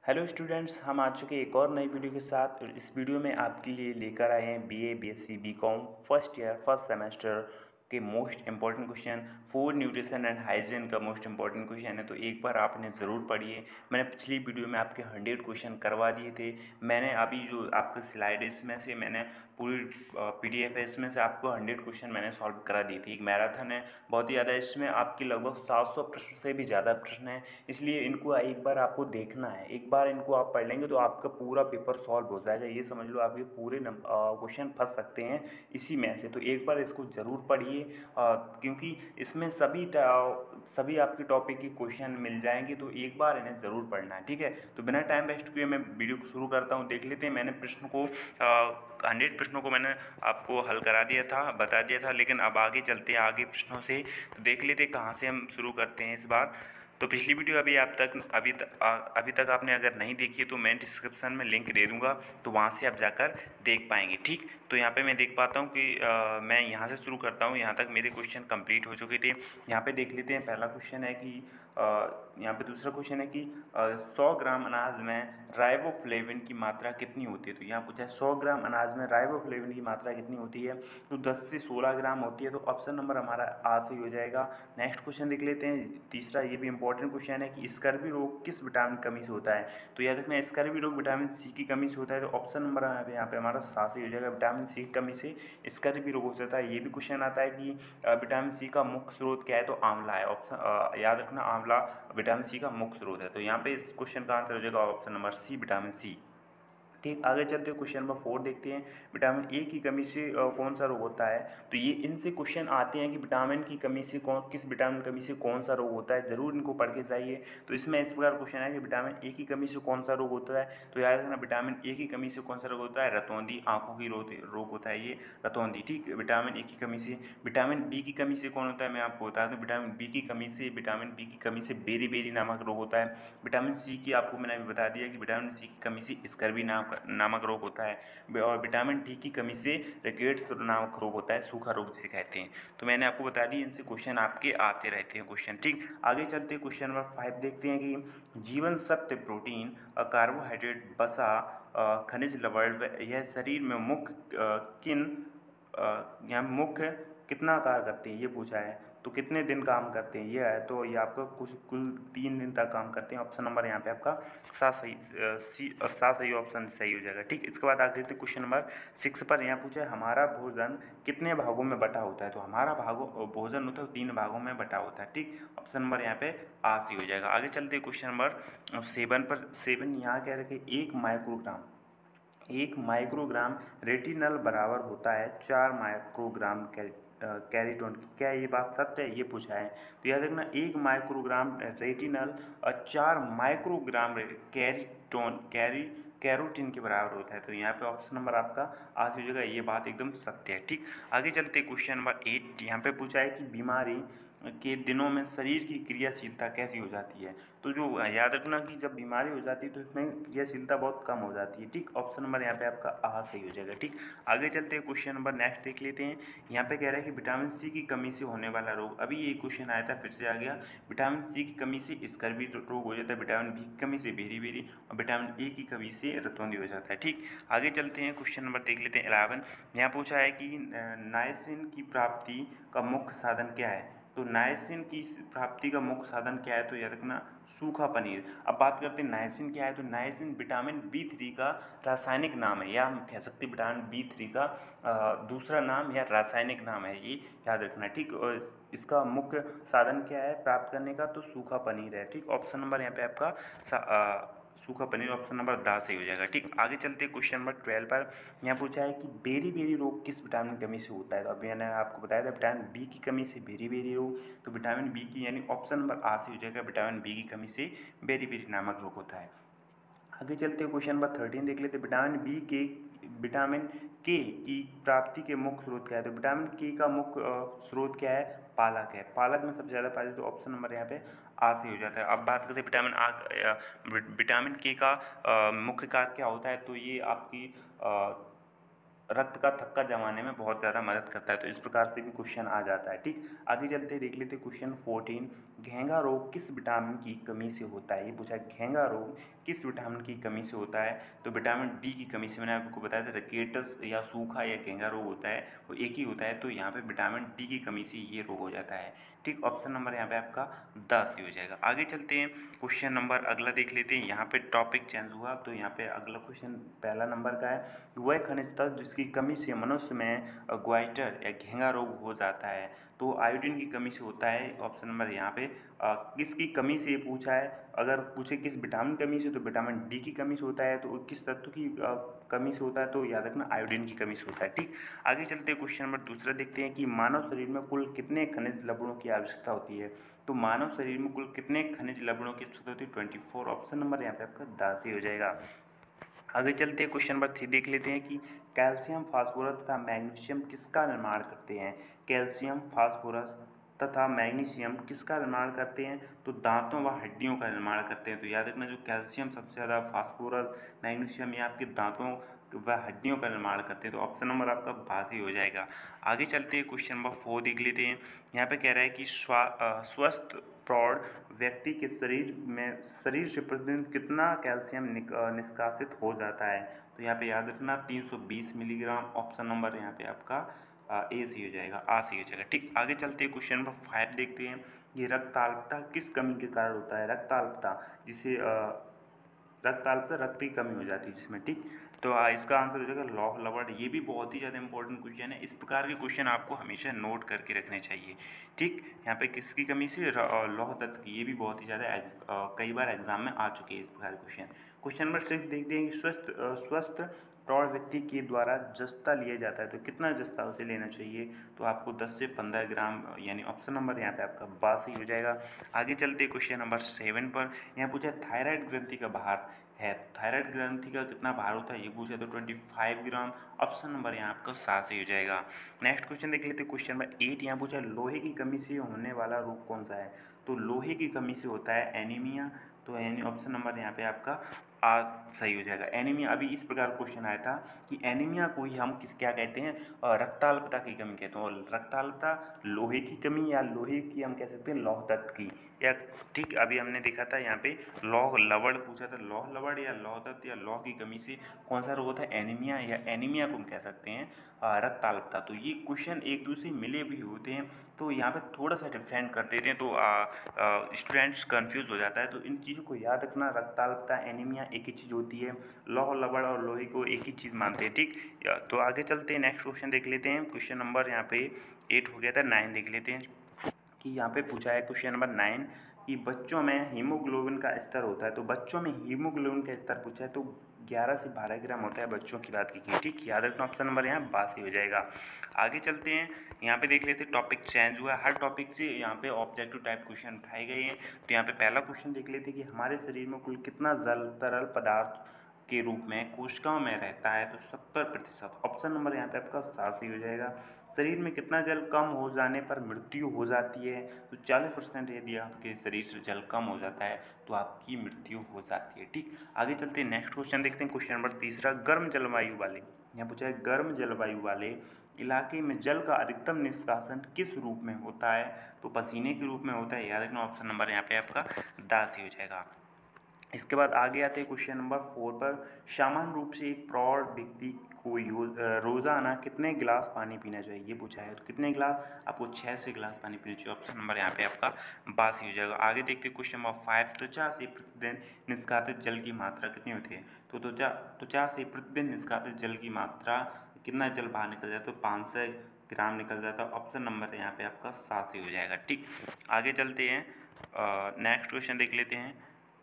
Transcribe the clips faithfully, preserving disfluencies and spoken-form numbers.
Hello students, हम आ चुके एक और नई वीडियो के साथ। इस वीडियो में आपके लिए लेकर आए हैं BA, BSc, BCom first year first semester के most important question. Food nutrition and hygiene का मोस्ट इंपॉर्टेंट क्वेश्चन है, तो एक बार आपने ज़रूर पढ़िए। मैंने पिछली वीडियो में आपके हंड्रेड क्वेश्चन करवा दिए थे। मैंने अभी जो आपका स्लाइड है इसमें से मैंने पूरी पीडीएफ है, इसमें से आपको हंड्रेड क्वेश्चन मैंने सॉल्व करा दिए थे। एक मैराथन है, बहुत ही ज़्यादा, इसमें आपकी लगभग सात सौ प्रश्न से भी ज़्यादा प्रश्न हैं, इसलिए इनको एक बार आपको देखना है। एक बार इनको आप पढ़ लेंगे तो आपका पूरा पेपर सॉल्व हो जाएगा। ये समझ लो आपके पूरे क्वेश्चन फंस सकते हैं इसी में से। तो एक बार इसको ज़रूर पढ़िए, क्योंकि इसमें सभी सभी आपके टॉपिक के क्वेश्चन मिल जाएंगे, तो एक बार इन्हें ज़रूर पढ़ना है, ठीक है। तो बिना टाइम वेस्ट किए मैं वीडियो को शुरू करता हूँ। देख लेते हैं, मैंने प्रश्न को हंड्रेड प्रश्नों को मैंने आपको हल करा दिया था, बता दिया था, लेकिन अब आगे चलते हैं आगे प्रश्नों से। तो देख लेते हैं कहाँ से हम शुरू करते हैं इस बार। तो पिछली वीडियो अभी आप तक अभी तक अभी तक आपने अगर नहीं देखी है तो मैं डिस्क्रिप्शन में लिंक दे दूंगा, तो वहाँ से आप जाकर देख पाएंगे, ठीक। तो यहाँ पे मैं देख पाता हूँ कि आ, मैं यहाँ से शुरू करता हूँ। यहाँ तक मेरे क्वेश्चन कंप्लीट हो चुके थे। यहाँ पे देख लेते हैं, पहला क्वेश्चन है कि आ, यहाँ पे दूसरा क्वेश्चन है कि सौ ग्राम अनाज में राइबोफ्लेविन की मात्रा कितनी होती है। तो यहाँ पूछा है सौ ग्राम अनाज में राइबोफ्लेविन की मात्रा कितनी होती है, तो दस से सोलह ग्राम होती है। तो ऑप्शन नंबर हमारा आ सही हो जाएगा। नेक्स्ट क्वेश्चन देख लेते हैं, तीसरा, ये भी इंपॉर्टेंट क्वेश्चन है कि स्कर्वी रोग किस विटामिन की कमी से होता है। तो याद रखना, स्कर्वी रोग विटामिन सी की कमी से होता है। तो ऑप्शन नंबर यहाँ पे यहाँ पे हमारा सात ही हो जाएगा, विटामिन सी की कमी से स्कर्वी रोग हो जाता है। ये भी क्वेश्चन आता है कि विटामिन सी का मुख्य स्रोत क्या है, तो आंवला है। ऑप्शन याद रखना, आंवला विटामिन सी का मुख्य स्रोत है। तो यहाँ पे इस क्वेश्चन का आंसर हो जाएगा option number C, vitamin C. ठीक, आगे चलते हुए क्वेश्चन नंबर फोर देखते हैं, विटामिन ए की कमी से कौन सा रोग होता है। तो ये इनसे क्वेश्चन आते हैं कि विटामिन की कमी से कौन किस विटामिन की कमी से कौन सा रोग होता है, ज़रूर इनको पढ़ के जाइए। तो इसमें इस प्रकार क्वेश्चन है कि विटामिन ए की कमी से कौन सा रोग होता है। तो याद रखना, विटामिन ए की कमी से कौन सा रोग होता है, रतौंधी आँखों की रोग होता है ये, रतौंधी, ठीक। विटामिन ए की कमी से। विटामिन बी की कमी से कौन होता है, मैं आपको बता दूँ, विटामिन बी की कमी से विटामिन बी की कमी से बेरी बेरी नामक रोग होता है। विटामिन सी की आपको मैंने अभी बता दिया कि विटामिन सी की कमी से स्कर्वी नाम नामक रोग होता है। और विटामिन डी की कमी से रिकेट्स नामक रोग होता है, सूखा रोग जिसे कहते हैं। तो मैंने आपको बता दी, इनसे क्वेश्चन आपके आते रहते हैं क्वेश्चन, ठीक। आगे चलते हैं, क्वेश्चन नंबर फाइव देखते हैं कि जीवन सत्व, प्रोटीन, कार्बोहाइड्रेट, वसा, खनिज लवण, यह शरीर में मुख्य किन यहाँ मुख्य कितना कार्य करते हैं, ये पूछा है। तो कितने दिन काम करते हैं ये है, तो ये आपका कुछ कुल तीन दिन तक काम करते हैं। ऑप्शन नंबर यहाँ पे आपका सात सही सी सात सही ऑप्शन सही हो जाएगा, ठीक। इसके बाद आगे देखते क्वेश्चन नंबर सिक्स पर। यहाँ पूछा है हमारा भोजन कितने भागों में बटा होता है। तो हमारा भागों भोजन होता है तीन भागों में बटा होता है, ठीक। ऑप्शन नंबर यहाँ पे आ सही हो जाएगा। आगे चलते क्वेश्चन नंबर सेवन पर। सेवन यहाँ कह रखे एक माइक्रोग्राम एक माइक्रोग्राम रेटिनल बराबर होता है चार माइक्रोग्राम कैरिटोन की। क्या ये बात सत्य है, ये पूछा है। तो याद रखना, एक माइक्रोग्राम रेटिनल और चार माइक्रोग्राम कैरिटोन कैरी कैरोटीन के बराबर होता है। तो यहाँ पे ऑप्शन नंबर आपका आज हो जाएगा, ये बात एकदम सत्य है, ठीक। आगे चलते क्वेश्चन नंबर एट। यहाँ पे पूछा है कि बीमारी के दिनों में शरीर की क्रियाशीलता कैसी हो जाती है। तो जो याद रखना कि जब बीमारी हो जाती है तो इसमें क्रियाशीलता बहुत कम हो जाती है, ठीक। ऑप्शन नंबर यहाँ पे आपका आ सही हो जाएगा, ठीक। आगे चलते हैं, क्वेश्चन नंबर नेक्स्ट देख लेते हैं। यहाँ पे कह रहा है कि विटामिन सी की कमी से होने वाला रोग। अभी ये क्वेश्चन आया था, फिर से आ गया। विटामिन सी की कमी से स्कर्वी रोग हो जाता है, विटामिन बी की कमी से बेरी बेरी, और विटामिन ए की कमी से रतौंधी हो जाता है, ठीक। आगे चलते हैं, क्वेश्चन नंबर देख लेते हैं इलेवन। यहाँ पूछा है कि नाइसिन की प्राप्ति का मुख्य साधन क्या है। तो नाइसिन की प्राप्ति का मुख्य साधन क्या है, तो याद रखना सूखा पनीर। अब बात करते हैं नाइसिन क्या है। तो नाइसिन विटामिन बी थ्री का रासायनिक नाम है, या हम कह सकते हैं विटामिन बी थ्री का आ, दूसरा नाम या रासायनिक नाम है, ये याद रखना, ठीक। और इसका मुख्य साधन क्या है प्राप्त करने का, तो सूखा पनीर है, ठीक। ऑप्शन नंबर यहाँ पे आपका सूखा पनीर, ऑप्शन नंबर दा सही हो जाएगा, ठीक। आगे चलते हैं क्वेश्चन नंबर ट्वेल्व पर। यहाँ पूछा है कि बेरी बेरी रोग किस विटामिन की कमी से होता है। तो अभी मैंने आपको बताया था विटामिन बी की कमी से बेरी बेरी रोग। तो विटामिन बी की यानी ऑप्शन नंबर आ सही हो जाएगा, विटामिन बी की कमी से बेरी बेरी नामक रोग होता है। आगे चलते हैं, क्वेश्चन नंबर थर्टीन देख लेते हैं। विटामिन बी के विटामिन के की प्राप्ति के मुख्य स्रोत क्या है। तो विटामिन के का मुख्य स्रोत क्या है, पालक है। पालक में सबसे ज़्यादा पाया जाता है, तो ऑप्शन नंबर यहाँ पे आ सही हो जाता है। अब बात करते हैं विटामिन आ विटामिन के का मुख्य कार्य क्या होता है। तो ये आपकी रक्त का थक्का जमाने में बहुत ज़्यादा मदद करता है। तो इस प्रकार से भी क्वेश्चन आ जाता है। ठीक, आगे चलते देख लेते क्वेश्चन फोर्टीन, घेंगा रोग किस विटामिन की कमी से होता है। ये पूछा है घेंगा रोग किस विटामिन की कमी से होता है। तो विटामिन डी की कमी से। मैंने आपको बताया था रिकेटस या सूखा या घेंगा रोग होता है वो एक ही होता है। तो यहाँ पे विटामिन डी की कमी से ये रोग हो जाता है। ठीक, ऑप्शन नंबर यहाँ पे आपका दस ही हो जाएगा। आगे चलते हैं क्वेश्चन नंबर अगला देख लेते हैं। यहाँ पे टॉपिक चेंज हुआ तो यहाँ पे अगला क्वेश्चन पहला नंबर का है, वह खनिज तत्व जिसकी कमी से मनुष्य में ग्वाइटर या घेंगा रोग हो जाता है। तो आयोडीन की कमी से होता है। ऑप्शन नंबर यहाँ पे आ, किसकी कमी से पूछा है। अगर पूछे किस विटामिन कमी से तो विटामिन डी की कमी से होता है। तो किस तत्व की आ, कमी से होता है तो याद रखना आयोडीन की कमी से होता है। ठीक, आगे चलते हैं क्वेश्चन नंबर दूसरा देखते हैं कि मानव शरीर में कुल कितने खनिज लवणों की आवश्यकता होती है। तो मानव शरीर में कुल कितने खनिज लवणों की आवश्यकता होती है, ट्वेंटी फोर। ऑप्शन नंबर यहाँ पे आपका दस ही हो जाएगा। आगे चलते हैं क्वेश्चन नंबर थ्री देख लेते हैं कि कैल्शियम फास्फोरस तथा मैग्नीशियम किसका निर्माण करते हैं। कैल्शियम फास्फोरस तथा मैग्नीशियम किसका निर्माण करते हैं। तो दांतों व हड्डियों का निर्माण करते हैं। तो याद रखना जो कैल्शियम सबसे ज़्यादा, फास्फोरस मैग्नीशियम ये आपके दांतों व हड्डियों का निर्माण करते हैं। तो ऑप्शन नंबर आपका बासी हो जाएगा। आगे चलते हैं क्वेश्चन नंबर फोर देख लेते हैं। यहाँ पे कह रहा है कि स्वा स्वस्थ प्रौढ़ व्यक्ति के शरीर में शरीर से प्रतिदिन कितना कैल्शियम निष्कासित हो जाता है। तो यहाँ पे याद रखना तीन सौ बीस मिलीग्राम। ऑप्शन नंबर यहाँ पे आपका ए सी हो जाएगा, आ सी हो जाएगा। ठीक, आगे चलते हैं क्वेश्चन नंबर फाइव देखते हैं। ये रक्ताल्पता किस कमी के कारण होता है। रक्ताल्पता जिसे रक्ताल्पता रक्त की कमी हो जाती है जिसमें। ठीक, तो आ, इसका आंसर हो जाएगा लौह लवण। ये भी बहुत ही ज़्यादा इंपॉर्टेंट क्वेश्चन है। इस प्रकार के क्वेश्चन आपको हमेशा नोट करके रखने चाहिए। ठीक, यहाँ पे किसकी कमी से, लौह तत्व की। ये भी बहुत ही ज़्यादा कई बार एग्जाम में आ चुके हैं इस प्रकार के क्वेश्चन। क्वेश्चन नंबर सिक्स देखते हैं कि स्वस्थ स्वस्थ प्रौढ़ व्यक्ति के द्वारा जस्ता लिया जाता है। तो कितना जस्ता उसे लेना चाहिए। तो आपको दस से पंद्रह ग्राम, यानी ऑप्शन नंबर यहाँ पे आपका बासी हो जाएगा। आगे चलते क्वेश्चन नंबर सेवन पर। यहाँ पूछा थायराइड ग्रंथि का भार है, थायराइड ग्रंथि का कितना भार होता है ये पूछा। तो twenty five gram. Option number यहाँ आपका सात ही हो जाएगा। नेक्स्ट क्वेश्चन देख लेते हैं क्वेश्चन नंबर एट। यहाँ पूछा लोहे की कमी से होने वाला रोग कौन सा है। तो लोहे की कमी से होता है एनीमिया। तो यानी ऑप्शन नंबर यहाँ पे आपका आ सही हो जाएगा। एनीमिया, अभी इस प्रकार क्वेश्चन आया था कि एनीमिया को ही हम किस क्या कहते हैं, रक्ताल्पता की कमी कहते हैं। और रक्ताल्पता लोहे की कमी या लोहे की हम कह सकते हैं लौह तत्व की या। ठीक, अभी हमने देखा था यहाँ पे लौह लवण पूछा था। लौह लवण या लौह तत्व या लौह की कमी से कौन सा रोग होता है, एनीमिया। या एनीमिया को हम कह सकते हैं रक्ताल्पता। तो ये क्वेश्चन एक दूसरे मिले भी होते हैं तो यहाँ पे थोड़ा सा डिफरेंट कर देते हैं तो स्टूडेंट्स कंफ्यूज हो जाता है। तो इन चीज़ों को याद रखना, रक्ताल्पता एनीमिया एक ही चीज़ होती है। लौह लवण और लोहे को एक ही चीज़ मानते हैं। ठीक, तो आगे चलते हैं नेक्स्ट क्वेश्चन देख लेते हैं। क्वेश्चन नंबर यहाँ पे एट हो गया था, नाइन देख लेते हैं कि यहाँ पे पूछा है क्वेश्चन नंबर नाइन कि बच्चों में हीमोग्लोबिन का स्तर होता है। तो बच्चों में हीमोग्लोबिन का स्तर पूछा है तो ग्यारह से बारह ग्राम होता है बच्चों की बात की। ठीक, याद रखना ऑप्शन नंबर यहाँ बासी हो जाएगा। आगे चलते हैं, यहाँ पे देख लेते हैं टॉपिक चेंज हुआ है। हर टॉपिक से यहाँ पे ऑब्जेक्टिव टाइप क्वेश्चन उठाए गए हैं। तो यहाँ पे पहला क्वेश्चन देख लेते हैं कि हमारे शरीर में कुल कितना जल तरल पदार्थ के रूप में कोशिकाओं में रहता है। तो सत्तर प्रतिशत। ऑप्शन नंबर यहाँ पे आपका सात ही हो जाएगा। शरीर में कितना जल कम हो जाने पर मृत्यु हो जाती है। तो चालीस परसेंट यदि आपके शरीर से जल कम हो जाता है तो आपकी मृत्यु हो जाती है। ठीक, आगे चलते हैं नेक्स्ट क्वेश्चन देखते हैं। क्वेश्चन नंबर तीसरा, गर्म जलवायु वाले, यहाँ पूछा है गर्म जलवायु वाले इलाके में जल का अधिकतम निष्कासन किस रूप में होता है। तो पसीने के रूप में होता है। याद रखना ऑप्शन नंबर यहाँ पे आपका दास ही हो जाएगा। इसके बाद आगे आते हैं क्वेश्चन नंबर फोर पर। सामान्य रूप से एक प्रौढ़ व्यक्ति को रोजाना कितने गिलास पानी पीना चाहिए ये पूछा है। तो कितने गिलास, आपको छः से गिलास पानी पीना चाहिए। ऑप्शन नंबर यहाँ पे आपका बासी हो जाएगा। आगे देखते हैं क्वेश्चन नंबर फाइव, त्वचा से प्रतिदिन निष्कासित जल की मात्रा कितनी होती है। तो त्वचा त्वचा से प्रतिदिन निष्कासित जल की मात्रा, कितना जल बाहर निकल जाता है। तो पाँच सौ ग्राम निकल जाता है। ऑप्शन नंबर यहाँ पे आपका सात ही हो जाएगा। ठीक, आगे चलते हैं, नेक्स्ट क्वेश्चन देख लेते हैं,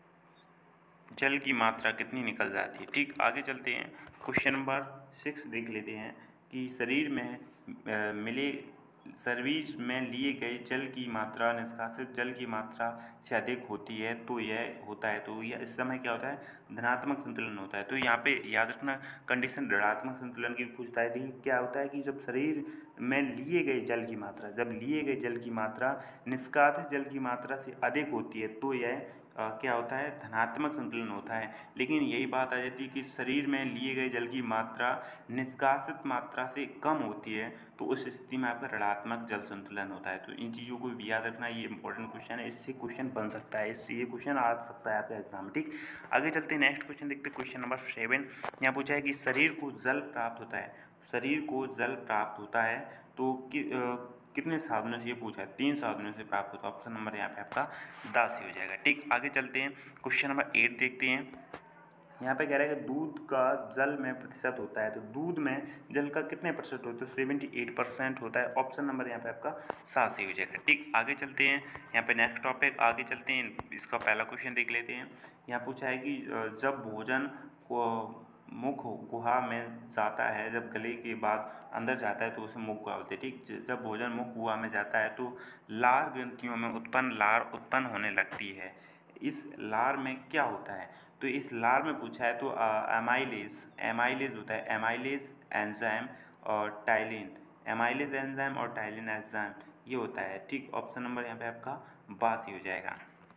जल की मात्रा कितनी निकल जाती है। ठीक, आगे चलते हैं क्वेश्चन नंबर सिक्स देख लेते हैं कि शरीर में आ, मिले शरीर में लिए गए जल की मात्रा निष्कासित जल की मात्रा से अधिक होती है तो यह होता है। तो यह इस समय क्या होता है, धनात्मक संतुलन होता है। तो यहाँ पे याद रखना कंडीशन ऋणात्मक संतुलन की पूछता है। देखिए क्या होता है कि जब शरीर में लिए गए जल की मात्रा जब लिए गए जल की मात्रा निष्कासित जल की मात्रा से अधिक होती है तो यह आ, क्या होता है, धनात्मक संतुलन होता है। लेकिन यही बात आ जाती है कि शरीर में लिए गए जल की मात्रा निष्कासित मात्रा से कम होती है, तो उस स्थिति में आपका ऋणात्मक जल संतुलन होता है। तो इन चीज़ों को भी याद रखना, ये इंपॉर्टेंट क्वेश्चन है, इससे क्वेश्चन बन सकता है, इससे ये क्वेश्चन आ सकता है आपके एग्जाम में। ठीक, आगे चलते हैं, नेक्स्ट क्वेश्चन देखते हैं, क्वेश्चन नंबर सेवन। यहाँ पूछा है कि शरीर को जल प्राप्त होता है, शरीर को जल प्राप्त होता है तो कि आ, कितने साधनों से ये पूछा है, तीन साधनों से प्राप्त होता है। ऑप्शन नंबर यहाँ पे आपका दासी हो जाएगा। ठीक, आगे चलते हैं, क्वेश्चन नंबर एट देखते हैं। यहाँ पे कह रहा है कि दूध का जल में प्रतिशत होता है, तो दूध में जल का कितने प्रतिशत होता है, सेवेंटी एट परसेंट होता है। ऑप्शन नंबर यहाँ पे आपका सात सही हो जाएगा। ठीक, आगे चलते हैं, यहाँ पे नेक्स्ट टॉपिक आगे चलते हैं, इसका पहला क्वेश्चन देख लेते हैं। यहाँ पूछा है कि जब भोजन को मुख गुहा में जाता है, जब गले के बाद अंदर जाता है तो उसे मुख गुहा बोलते हैं। ठीक, जब भोजन मुख गुहा में जाता है तो लार ग्रंथियों में उत्पन्न लार उत्पन्न होने लगती है। इस लार में क्या होता है, तो इस लार में पूछा है तो एमाइलेज एमाइलेज होता है, एमाइलेज एंजाइम और टाइलिन, एमाइलेज एंजाइम और टाइलिन एंजाइम ये होता है। ठीक, ऑप्शन नंबर यहाँ पे आपका बासी हो जाएगा।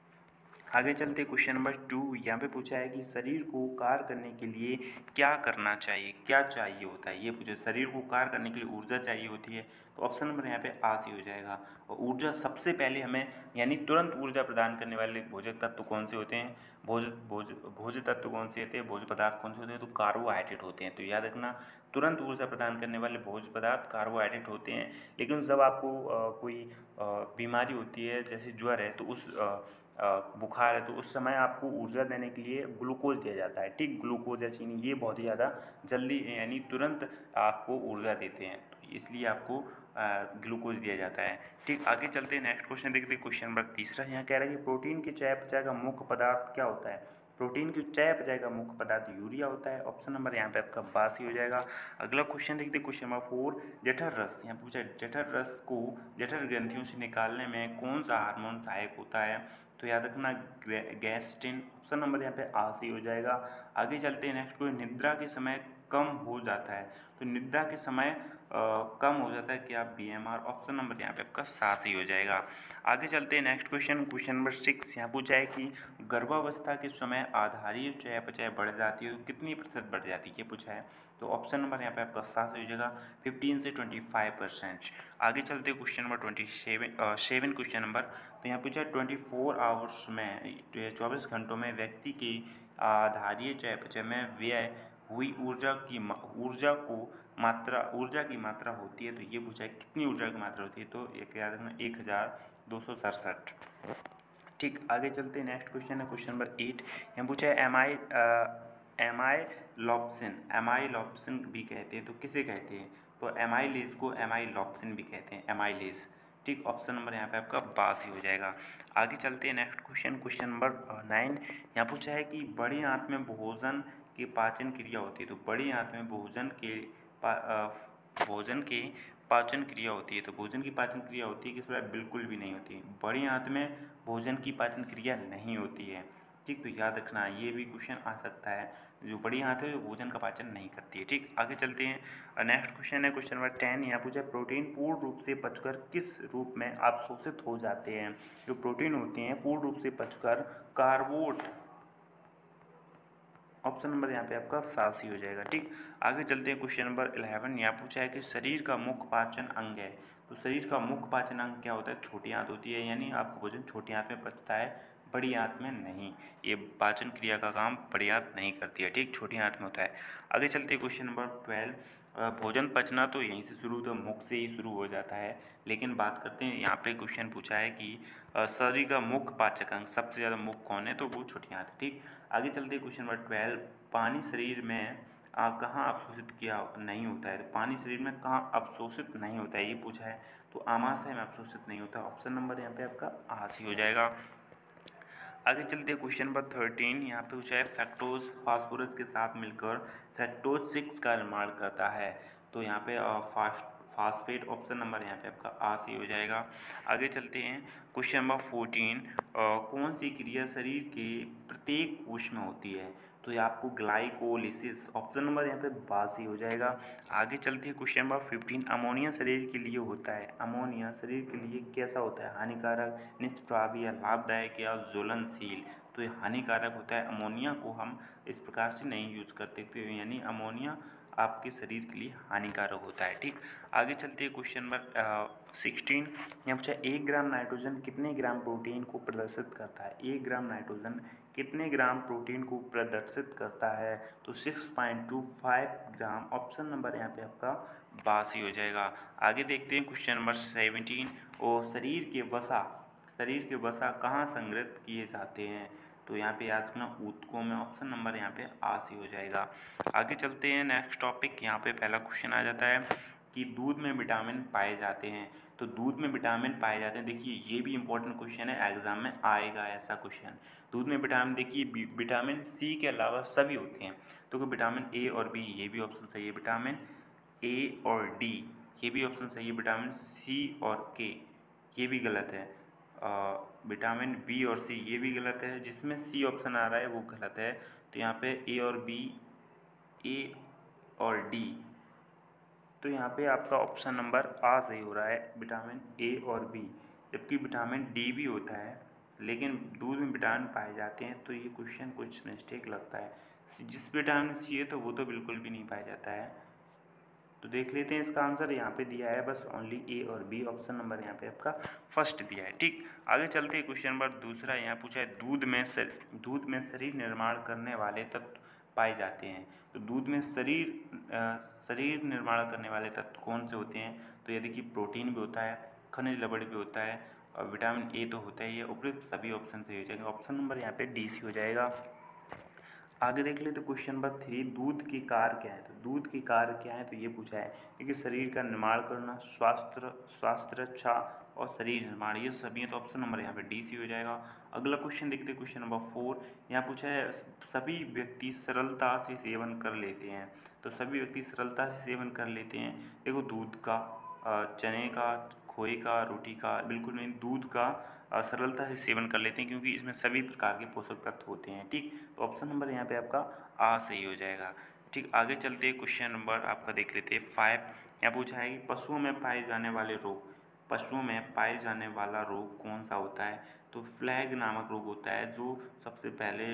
आगे चलते क्वेश्चन नंबर टू, यहाँ पे पूछा है कि शरीर को कार्य करने के लिए क्या करना चाहिए, क्या चाहिए होता है, ये पूछा। शरीर को कार्य करने के लिए ऊर्जा चाहिए होती है, तो ऑप्शन नंबर यहाँ पे आ सी हो जाएगा। और ऊर्जा सबसे पहले हमें, यानी तुरंत ऊर्जा प्रदान करने वाले भोजक तत्व कौन से होते हैं, भोज भोज भोज्य तत्व कौन से होते हैं, भोज्य पदार्थ कौन से होते हैं, तो कार्बोहाइड्रेट होते हैं। तो याद रखना, तुरंत ऊर्जा प्रदान करने वाले भोज्य पदार्थ कार्बोहाइड्रेट होते हैं। लेकिन जब आपको आ, कोई आ, बीमारी होती है, जैसे ज्वर है, तो उस आ, बुखार है, तो उस समय आपको ऊर्जा देने के लिए ग्लूकोज दिया जाता है। ठीक, ग्लूकोज या चीनी ये बहुत ही ज़्यादा जल्दी यानी तुरंत आपको ऊर्जा देते हैं, तो इसलिए आपको ग्लूकोज दिया जाता है। ठीक, आगे चलते हैं, नेक्स्ट क्वेश्चन देखते हैं, क्वेश्चन नंबर तीसरा। यहाँ कह रहा है कि प्रोटीन की चयापचय का मुख्य पदार्थ क्या होता है, प्रोटीन की चयापचय का मुख्य पदार्थ यूरिया होता है। ऑप्शन नंबर यहाँ पे आपका बासी हो जाएगा। अगला क्वेश्चन देखते हैं, क्वेश्चन नंबर फोर, जठर रस। यहाँ पूछा है जठर रस को जठर ग्रंथियों से निकालने में कौन सा हार्मोन सहायक होता है, तो याद रखना गैस्ट्रिन। ऑप्शन नंबर यहाँ पे आ सी हो जाएगा। आगे चलते हैं, नेक्स्ट कोई निद्रा के समय कम हो जाता है, तो निद्रा के समय आ, कम हो जाता है क्या, B M R. Option number यहाँ पे आपका सात ही हो जाएगा। आगे चलते हैं, next question, question number six. यहाँ पूछा है कि गर्भावस्था के समय आधारीय चयापचय बढ़ जाती है, तो कितनी प्रतिशत बढ़ जाती है, ये पूछा है। तो ऑप्शन नंबर यहाँ पे आपका सात हो जाएगा, फिफ्टीन से ट्वेंटी फाइव परसेंट। आगे चलते हैं, question number twenty seven seven question number. तो यहाँ पूछा है ट्वेंटी फोर आवर्स में, चौबीस घंटों में व्यक्ति की आधारीय चयापचय में व्यय हुई ऊर्जा की ऊर्जा को मात्रा ऊर्जा की मात्रा होती है, तो ये पूछा है कितनी ऊर्जा की मात्रा होती है, तो एक याद रखना एक हज़ार दो सौ सड़सठ। ठीक, आगे चलते हैं, नेक्स्ट क्वेश्चन है क्वेश्चन नंबर एट। यहाँ पूछा है एम आई एम आई लॉप्सिन एम आई लॉप्सिन भी कहते हैं, तो किसे कहते हैं, तो एमाइलेज को एम आई लॉप्सिन भी कहते हैं, एमाइलेज। ठीक, ऑप्शन नंबर यहाँ पे आपका बासी हो जाएगा। आगे चलते हैं, next question, question number nine. यहाँ पूछा है कि बड़ी आंत में भोजन की पाचन क्रिया होती है, तो बड़ी आंत में भोजन के भोजन के पाचन क्रिया होती है, तो भोजन की पाचन क्रिया होती है किस प्रकार, बिल्कुल भी नहीं होती है। बड़ी आंत में भोजन की पाचन क्रिया नहीं होती है। ठीक, तो याद रखना, ये भी क्वेश्चन आ सकता है, जो बड़ी आंत है वो भोजन का पाचन नहीं करती है। ठीक, आगे चलते हैं, नेक्स्ट क्वेश्चन है क्वेश्चन नंबर टेन। यहाँ पूछा प्रोटीन पूर्ण रूप से पचकर किस रूप में अवशोषित हो जाते हैं, जो प्रोटीन होते हैं पूर्ण रूप से पचकर कार्बोट। ऑप्शन नंबर यहाँ पे आपका सात ही हो जाएगा। ठीक, आगे चलते हैं, क्वेश्चन नंबर इलेवन। यहाँ पूछा है कि शरीर का मुख्य पाचन अंग है, तो शरीर का मुख्य पाचन अंग क्या होता है, छोटी आंत होती है, यानी आपका भोजन छोटी आंत में पचता है, बड़ी आंत में नहीं। ये पाचन क्रिया का काम बड़ी आंत नहीं करती है। ठीक, छोटी आंत में होता है। आगे चलते हैं, क्वेश्चन नंबर ट्वेल्व। भोजन पचना तो यहीं से शुरू होता है, मुख से ही शुरू हो जाता है, लेकिन बात करते हैं, यहाँ पे क्वेश्चन पूछा है कि शरीर का मुख्य पाचक अंग सबसे ज़्यादा मुख्य कौन है, तो वो छोटी आंत है। ठीक, आगे चलते हैं, क्वेश्चन नंबर ट्वेल्व। पानी शरीर में कहाँ अवशोषित किया नहीं होता है, तो पानी शरीर में कहाँ अवशोषित नहीं होता है, ये पूछा है, तो आमाशय में अवशोषित नहीं होता। ऑप्शन नंबर यहाँ पे आपका आसी हो जाएगा। आगे चलते हैं, क्वेश्चन नंबर थर्टीन। यहाँ पे पूछा है फ्रैक्टोज फास्फोरस के साथ मिलकर फ्रैक्टोज सिक्स का निर्माण करता है, तो यहाँ पे फास्ट फास्फेट। ऑप्शन नंबर यहाँ पे आपका आ सही हो जाएगा। आगे चलते हैं क्वेश्चन नंबर फोर्टीन, कौन सी क्रिया शरीर के प्रत्येक कोश में होती है? तो ये आपको ग्लाइकोलिसिस। ऑप्शन नंबर यहाँ पे बा सही हो जाएगा। आगे चलते हैं क्वेश्चन नंबर फिफ्टीन, अमोनिया शरीर के लिए होता है, अमोनिया शरीर के लिए कैसा होता है? हानिकारक, निष्प्रभावी या लाभदायक या ज्वलनशील? तो ये हानिकारक होता है। अमोनिया को हम इस प्रकार से नहीं यूज करते, तो यानी अमोनिया आपके शरीर के लिए हानिकारक होता है। ठीक, आगे चलते हैं क्वेश्चन नंबर सिक्सटीन। यहाँ पूछा एक ग्राम नाइट्रोजन कितने ग्राम प्रोटीन को प्रदर्शित करता है? एक ग्राम नाइट्रोजन कितने ग्राम प्रोटीन को प्रदर्शित करता है? तो six point two five gram. Option number यहाँ पे आपका बासी हो जाएगा। आगे देखते हैं क्वेश्चन नंबर सेवनटीन, और शरीर के वसा शरीर के वसा कहाँ संग्रहित किए जाते हैं? तो यहाँ पे याद रखना ऊतकों में। ऑप्शन नंबर यहाँ पे आ सी हो जाएगा। आगे चलते हैं नेक्स्ट टॉपिक। यहाँ पे पहला क्वेश्चन आ जाता है कि दूध में विटामिन पाए जाते हैं। तो दूध में विटामिन पाए जाते हैं, देखिए ये भी इंपॉर्टेंट क्वेश्चन है, एग्जाम में आएगा ऐसा क्वेश्चन। दूध में विटामिन, देखिए विटामिन सी के अलावा सभी होते हैं, तो विटामिन ए और बी ये भी ऑप्शन सही है, विटामिन ए और डी ये भी ऑप्शन सही है, विटामिन सी और के ये भी गलत है, विटामिन बी और सी ये भी गलत है, जिसमें सी ऑप्शन आ रहा है वो गलत है। तो यहाँ पे ए और बी, ए और डी, तो यहाँ पे आपका ऑप्शन नंबर आ सही हो रहा है, विटामिन ए और बी। जबकि विटामिन डी भी होता है, लेकिन दूध में विटामिन पाए जाते हैं, तो ये क्वेश्चन कुछ मिस्टेक लगता है। जिस विटामिन सी है तो वो तो बिल्कुल भी नहीं पाया जाता है। तो देख लेते हैं इसका आंसर, यहाँ पे दिया है बस ओनली ए और बी। ऑप्शन नंबर यहाँ पे आपका फर्स्ट दिया है। ठीक, आगे चलते हैं क्वेश्चन नंबर दूसरा। यहाँ पूछा है दूध में सर, दूध में शरीर निर्माण करने वाले तत्व पाए जाते हैं। तो दूध में शरीर शरीर निर्माण करने वाले तत्व कौन से होते हैं? तो ये देखिए प्रोटीन भी होता है, खनिज लवण भी होता है, और विटामिन ए तो होता ही है। उपयुक्त सभी ऑप्शन सही हो जाएंगे। ऑप्शन नंबर यहाँ पे डी सी हो जाएगा। आगे देख ले तो क्वेश्चन नंबर थ्री, दूध की कार्य क्या है? तो दूध की कार्य क्या है? तो ये पूछा है कि शरीर का निर्माण करना, स्वास्थ्य स्वास्थ्य रक्षा और शरीर निर्माण, ये सभी है। तो ऑप्शन नंबर यहाँ पे डी सी हो जाएगा। अगला क्वेश्चन देखते हैं क्वेश्चन नंबर फोर। यहाँ पूछा है सभी व्यक्ति सरलता से सेवन कर लेते हैं। तो सभी व्यक्ति सरलता से सेवन कर लेते हैं। देखो दूध का, चने का, खोए का, रोटी का, बिल्कुल नहीं, दूध का सरलता से सेवन कर लेते हैं, क्योंकि इसमें सभी प्रकार के पोषक तत्व होते हैं। ठीक, तो ऑप्शन नंबर यहाँ पे आपका आ सही हो जाएगा। ठीक, आगे चलते हैं क्वेश्चन नंबर आपका देख लेते हैं फाइव। यहाँ पूछा है कि पशुओं में पाए जाने वाले रोग, पशुओं में पाए जाने वाला रोग कौन सा होता है? तो फ्लैग नामक रोग होता है, जो सबसे पहले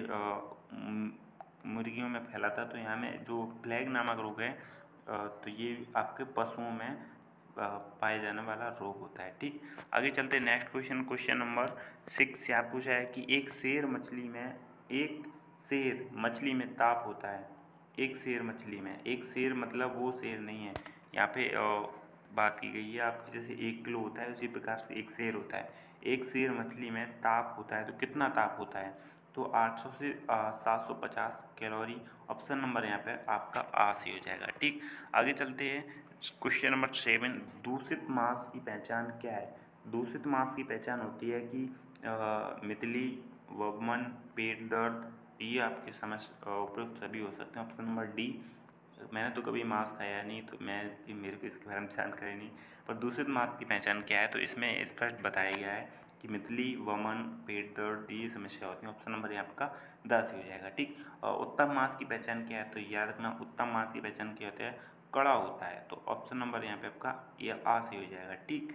मुर्गियों में फैला था। तो यहाँ में जो फ्लैग नामक रोग है, तो ये आपके पशुओं में पाए जाने वाला रोग होता है। ठीक, आगे चलते हैं next question. Question number six यहाँ पूछा है कि एक शेर मछली में एक शेर मछली में ताप होता है। एक शेर मछली में, एक शेर मतलब वो शेर नहीं है, यहाँ पे बात की गई है आपकी, जैसे एक किलो होता है उसी प्रकार से एक शेर होता है। एक शेर मछली में ताप होता है, तो कितना ताप होता है? तो आठ सौ से सात सौ पचास कैलोरी। ऑप्शन नंबर यहाँ पे आपका आ सी हो जाएगा। ठीक, आगे चलते हैं क्वेश्चन नंबर सेवन। दूषित मांस की पहचान क्या है? दूषित मांस की पहचान होती है कि मितली, वमन, पेट दर्द, ये आपके समझ उपयुक्त सभी हो सकते हैं। ऑप्शन नंबर डी, मैंने तो कभी मांस खाया नहीं, तो मैं कि मेरे को इसके बारे में जानकारी नहीं, पर दूषित मांस की पहचान क्या है? तो इसमें स्पष्ट बताया गया है कि मितली, वमन, पेट दर्द, ये समस्या होती है। ऑप्शन नंबर यहाँ आपका दस हो जाएगा। ठीक, उत्तम मांस की पहचान क्या है? तो याद रखना उत्तम मांस की पहचान क्या होता है? कड़ा होता है। तो ऑप्शन नंबर यहाँ पे आपका ये आ से हो जाएगा। ठीक,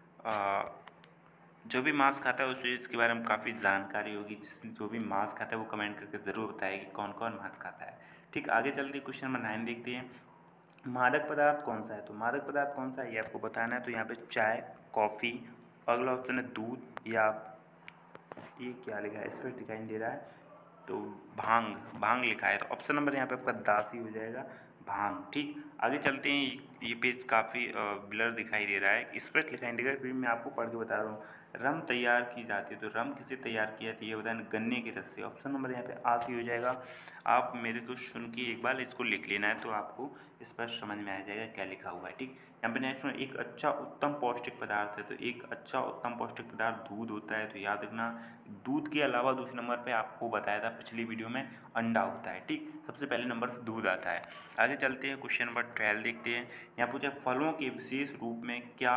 जो भी मांस खाता है उसे इसके बारे में काफ़ी जानकारी होगी। जिस जो भी मांस खाता है वो कमेंट करके ज़रूर बताए कि कौन कौन मांस खाता है। ठीक, आगे चलते क्वेश्चन नंबर नाइन देखते हैं। मादक पदार्थ कौन सा है? तो मादक पदार्थ कौन सा है ये आपको बताना है। तो यहाँ पे चाय, कॉफ़ी, अगला ऑप्शन है दूध, या ये क्या लिखा है इस पर दिखाई नहीं दे रहा है, तो भांग, भांग लिखा है। तो ऑप्शन नंबर यहाँ पे आपका दासी हो जाएगा, भांग। ठीक, आगे चलते हैं। ये पेज काफ़ी ब्लर दिखाई दे रहा है, स्पष्ट दिखाई देगा, फिर मैं आपको पढ़ के बता रहा हूँ। रम तैयार की जाती है, तो रम किसे तैयार किया जाती है ये बताएं, गन्ने के रस से। ऑप्शन नंबर यहाँ पे आ सही हो जाएगा। आप मेरे को सुन के एक बार इसको लिख लेना है तो आपको स्पष्ट समझ में आ जाएगा क्या लिखा हुआ है, ठीक। यहाँ पे नेक्स्ट में एक अच्छा उत्तम पौष्टिक पदार्थ है, तो एक अच्छा उत्तम पौष्टिक पदार्थ दूध होता है, तो याद रखना दूध के अलावा दूसरे नंबर पे आपको बताया था पिछली वीडियो में अंडा होता है, ठीक। सबसे पहले नंबर पर दूध आता है। आगे चलते हैं, क्वेश्चन नंबर ट्वेल्व देखते हैं। यहाँ पूछा फलों के विशेष रूप में क्या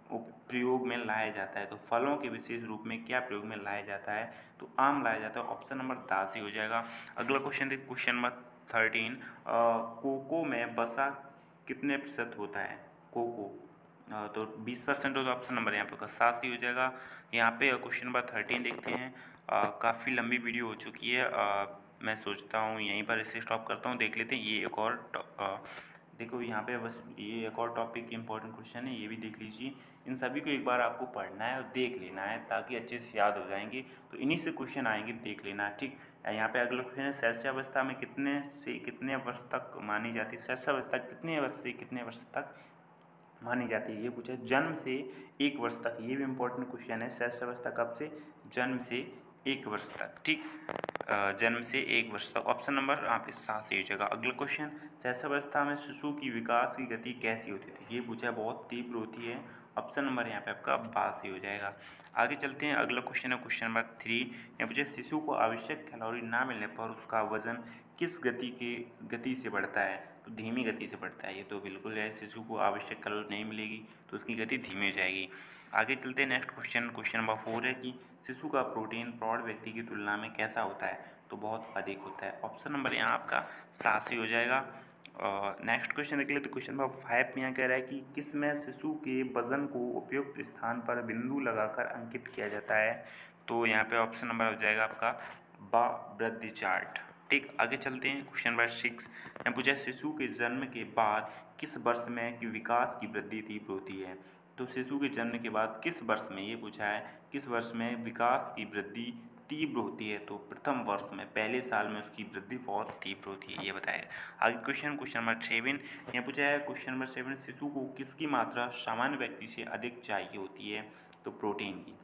प्रयोग में लाया जाता है, तो फलों के विशेष रूप में क्या प्रयोग में लाया जाता है, तो आम लाया जाता है। ऑप्शन नंबर दास ही हो जाएगा। अगला क्वेश्चन देखिए, क्वेश्चन नंबर थर्टीन, कोको में वसा कितने प्रतिशत होता है, कोको अ, तो बीस परसेंट हो, तो ऑप्शन नंबर यहाँ पे का सात ही हो जाएगा। यहाँ पे क्वेश्चन नंबर थर्टीन देखते हैं। काफ़ी लंबी वीडियो हो चुकी है, आ, मैं सोचता हूँ यहीं पर इसे स्टॉप करता हूँ। देख लेते हैं ये एक और आ, देखो यहाँ पे बस ये एक और टॉपिक इंपॉर्टेंट क्वेश्चन है, ये भी देख लीजिए। इन सभी को एक बार आपको पढ़ना है और देख लेना है ताकि अच्छे से याद हो जाएंगे, तो इन्हीं से क्वेश्चन आएंगे, देख लेना है, ठीक। यहाँ पे अगला क्वेश्चन है, शैशवावस्था में कितने से कितने वर्ष तक मानी जाती है, शैशवावस्था कितने वर्ष से कितने वर्ष तक मानी जाती है, ये पूछा है। जन्म से एक वर्ष तक, ये भी इंपॉर्टेंट क्वेश्चन है। शैशवावस्था कब से, जन्म से एक वर्ष तक, ठीक। जन्म से एक वर्ष तक। ऑप्शन नंबर यहाँ पे सात सही हो जाएगा। अगला क्वेश्चन, शैशवावस्था में शिशु की विकास की गति कैसी होती थी, ये पूछा है, बहुत तीव्र होती है। ऑप्शन नंबर यहाँ पे आपका बास ही हो जाएगा। आगे चलते हैं, अगला क्वेश्चन है क्वेश्चन नंबर थ्री। यहाँ पूछे शिशु को आवश्यक कैलोरी ना मिलने पर उसका वजन किस गति के गति से बढ़ता है, तो धीमी गति से बढ़ता है। ये तो बिल्कुल है, शिशु को आवश्यक कैलोरी नहीं मिलेगी तो उसकी गति धीमी हो जाएगी। आगे चलते हैं, next question question number four है कि शिशु का प्रोटीन प्रौढ़ व्यक्ति की तुलना में कैसा होता है, तो बहुत अधिक होता है। ऑप्शन नंबर यहाँ आपका सात ही हो जाएगा। नेक्स्ट क्वेश्चन देख लेते, क्वेश्चन नंबर फाइव में यहाँ कह रहा है कि किस में शिशु के वजन को उपयुक्त स्थान पर बिंदु लगाकर अंकित किया जाता है, तो यहाँ पे ऑप्शन नंबर हो जाएगा आपका बा वृद्धि चार्ट, ठीक। आगे चलते हैं, क्वेश्चन नंबर सिक्स। यहाँ पूछा है शिशु के जन्म के बाद किस वर्ष में कि विकास की वृद्धि तीव्र होती है, तो शिशु के जन्म के बाद किस वर्ष में, ये पूछा है किस वर्ष में विकास की वृद्धि तीव्र होती है, तो प्रथम वर्ष में, पहले साल में उसकी वृद्धि बहुत तीव्र होती है, ये बताएगा। आगे क्वेश्चन क्वेश्चन नंबर सेवन, यहाँ पूछा है क्वेश्चन नंबर सेवन, शिशु को किसकी मात्रा सामान्य व्यक्ति से अधिक चाहिए होती है, तो प्रोटीन की।